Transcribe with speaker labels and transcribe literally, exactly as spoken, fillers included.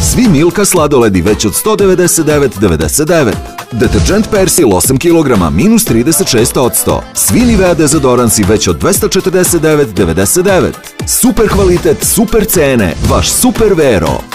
Speaker 1: Svi Milka sladoledi već od sto devedeset devet devedeset devet. Deterđent Persil osam kilograma minus trideset šest posto. Svi Nivea dezodoransi već od dvesta četrdeset devet devedeset devet. Super kvalitet, super cene, vaš Super Vero.